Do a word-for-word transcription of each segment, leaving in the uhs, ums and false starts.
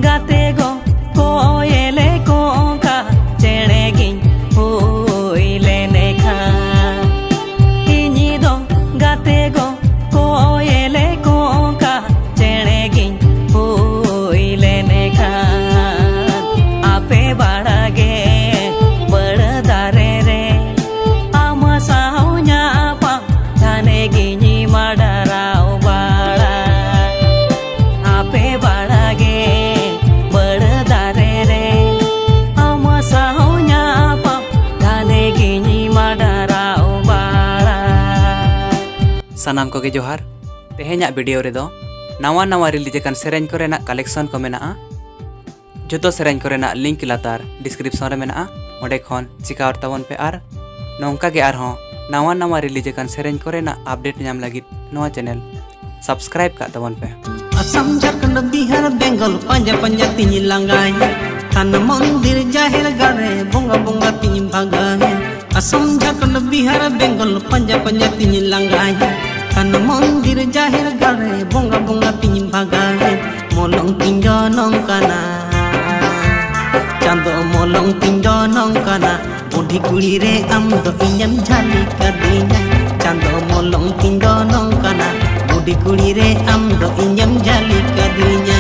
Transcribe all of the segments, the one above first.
गाते गो कोयले कोका चेणे गिन हुइले नेखा इनी दो गाते गो कोयले कोका चेणे गिन हुइले नेखा आपे बाड़ागे बड़ दारे रे आम साहुnya pa थाने गिनी माडराव बाड़ा आपे बाड़ागे बड़ दारे रे आम साहुnya pa थाने गिनी माडराव बाड़ा। सानाम को गे जोहार तेहेኛ वीडियो रे दो नवा नवा रिलीज अकान सेरेन कोरेना कलेक्शन को मेना जो सेरेन कोरेना लिंक लातार डिस्क्रिप्शन रे मेना ओडे खन चिकावर ताबन पे आर नौका के आर हों नवा नवा रिलीज अकान सेरेन कोरेना अपडेट नाम लगित नवा चैनल सब्सक्राइब का ताबन पे। असम झारखंड बिहार बेंगल पंजा पंजा तिनी लंगाई थान मंदिर जाहिर गारे बोंगा बोंगा तिनी भागाई असम झारखंड बिहार बेंगल पंजा पंजा तिनी लंगाई थान मंदिर जाहिर गारे बोंगा बोंगा तिनी भागाई मोलंग तिंजो नंकाना चांदो मोलंग तिंजो नंकाना बुढ़ी कुड़ी रे आम दो इñam झाली कदीना चांदो मोलंग तिंजो नंकाना बुढ़ी कुड़ी रे आम दो इñam झाली कदीना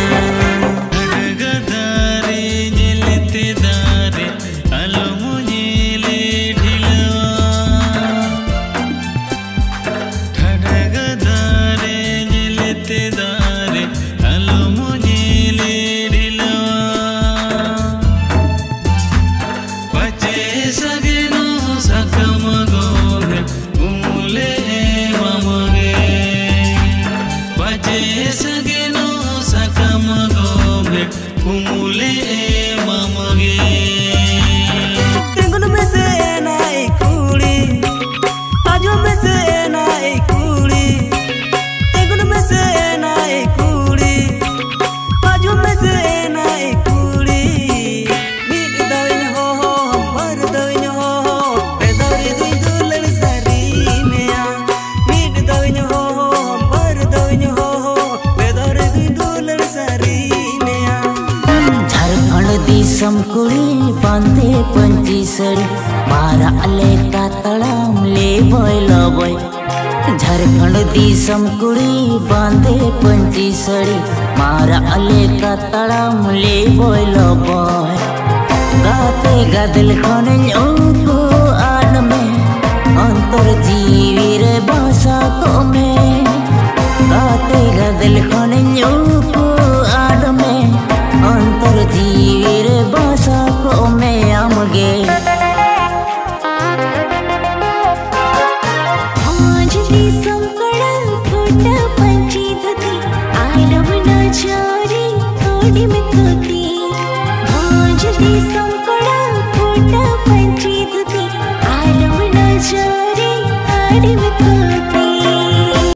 तेंगुन में से ना एक कुड़ी ताजो में से ना एक कुड़ी तेंगुन में से ना एक कुड़ी ताजो में से ना एक कुड़ी मीट दाइन हो हो मर दाइन हो हो पेदारी दुई दुलर सारी में आ मीट दाइन हो हो मर दाइन हो हो पेदारी दुई दुलर सारी में आ झारखंड दिसम कुड़ी बांधे पंची सड़ी मारा अले का तड़ाम ले बोय लबोय झारखंड दिसम कुड़ी बांधे पंची सड़ी मारा अले का तड़ाम ले बोय लबोय गाते गादल खने उनको आन में अंतर जीवी रे भाषा को में गाते गादल खने उनको आन में अंतर जीवी